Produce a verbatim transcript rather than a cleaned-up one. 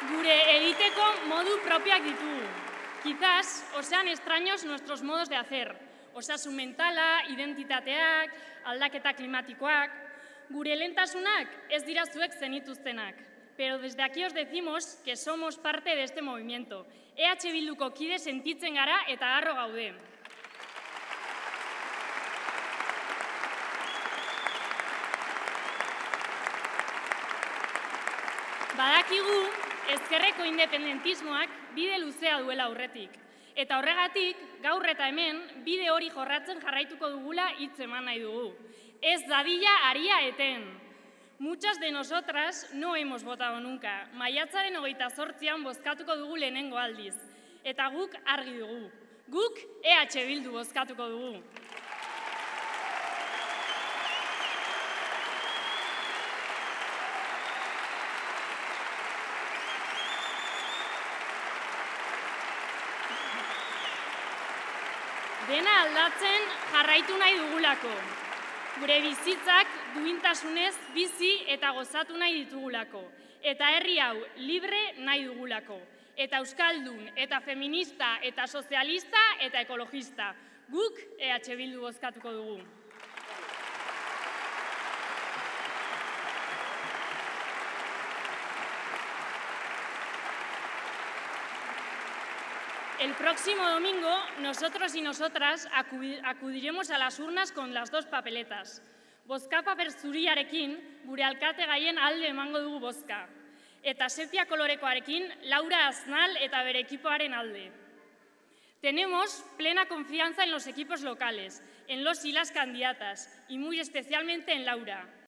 Gure egiteko modu propioak ditugu. Quizás os sean extraños nuestros modos de hacer. Osasun mentala, identitateak, aldaketa klimatikoak. Gure lehentasunak ez dira zuek zenituztenak. Pero desde aquí os decimos que somos parte de este movimiento. E H Bilduko kide sentitzen gara eta harro gaude. Badakigu, ezkerreko independentismoak bide luzea duela aurretik. Eta horregatik, gaur eta hemen, bide hori jorratzen jarraituko dugula hitz eman nahi dugu. Ez dadila aria eten. Muchas de nosotras no hemos votado nunca. Maiatzaren hogeita zortzian bozkatuko dugu lehenengo aldiz. Eta guk argi dugu. Guk E H Bildu bozkatuko dugu. Dena aldatzen jarraitu nahi dugulako. Gure bizitzak duintasunez bizi eta gozatu nahi ditugulako. Eta herri hau libre nahi dugulako. Eta euskaldun, eta feminista, eta sozialista, eta ekologista. Guk E H Bildu bozkatuko dugu. El próximo domingo, nosotros y nosotras acudiremos a las urnas con las dos papeletas. Bozka paper zuriarekin, gure alkate gaien alde emango dugu bozka. Eta sepia kolorekoarekin, Laura Aznal eta bere ekipoaren alde. Tenemos plena confianza en los equipos locales, en los y las candidatas, y muy especialmente en Laura.